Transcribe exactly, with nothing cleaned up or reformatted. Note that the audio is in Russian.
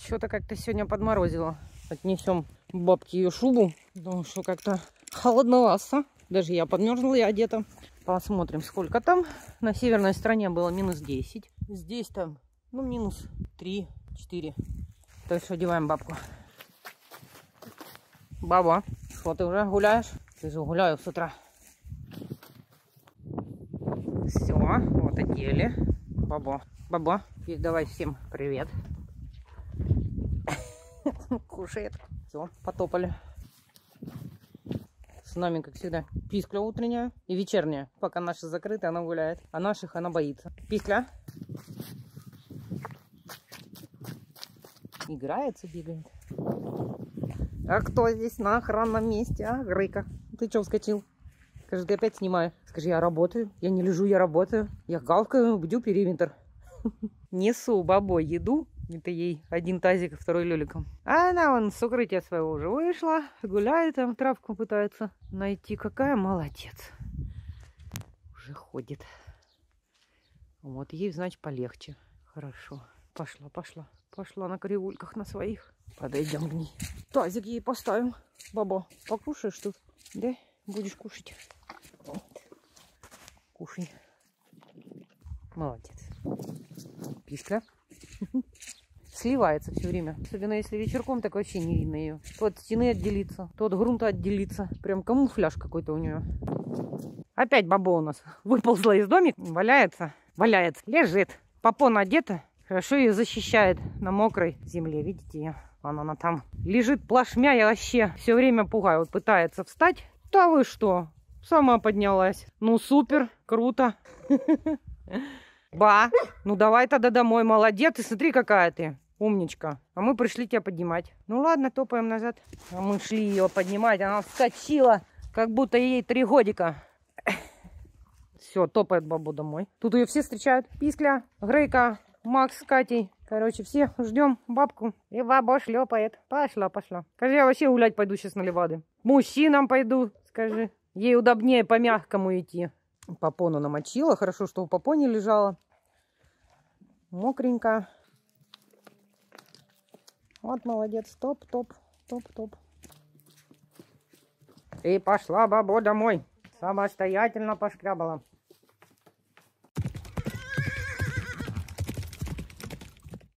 Что-то как-то сегодня подморозило. Отнесем бабке ее шубу, потому что как-то холодновато. Даже я подмерзла, я одета. Посмотрим, сколько там. На северной стороне было минус десять. Здесь там, ну, минус три-четыре. Так что одеваем бабку. Баба, что ты уже гуляешь? Ты же гуляю с утра. Все, вот одели. Баба, баба, давай всем привет. Кушает. Все, потопали. С нами, как всегда, Пискля утренняя и вечерняя. Пока наши закрыты, она гуляет. А наших она боится. Пискля. Играется, бегает. А кто здесь на охранном месте, а? Грейка. Ты что вскочил? Скажи, ты опять снимаешь. Скажи, я работаю. Я не лежу, я работаю. Я гавкаю, бдю периметр. Несу бабой еду. Это ей один тазик, второй люликом. А она вон с укрытия своего уже вышла. Гуляет там, травку пытается найти. Какая молодец. Уже ходит. Вот ей, значит, полегче. Хорошо. Пошла, пошла. Пошла на кривульках на своих. Подойдем к ней. Тазик ей поставим. Баба, покушаешь тут? Да? Будешь кушать? Вот. Кушай. Молодец. Пискля. Сливается все время. Особенно если вечерком, так вообще не видно ее. То от стены отделиться, то от грунта отделиться. Прям камуфляж какой-то у нее. Опять баба у нас выползла из домика. Валяется. Валяется. Лежит. Попона одета. Хорошо ее защищает на мокрой земле. Видите ее? Она, она там лежит плашмя и вообще все время пугаю. Вот пытается встать. Да вы что? Сама поднялась. Ну супер. Круто. Ба, ну давай тогда домой. Молодец. И смотри, какая ты. Умничка. А мы пришли тебя поднимать. Ну ладно, топаем назад. А мы шли ее поднимать. Она вскочила, как будто ей три годика. Все, топает бабу домой. Тут ее все встречают. Пискля, Грейка, Макс с Катей. Короче, все ждем бабку. И баба шлепает. Пошла, пошла. Скажи, я вообще гулять пойду сейчас на Левады. Мужчинам пойду, скажи. Ей удобнее по мягкому идти. Попону намочила. Хорошо, что у попони лежала. Мокренько. Вот молодец. Топ, топ, топ, топ. И пошла баба домой. Самостоятельно пошкрябала.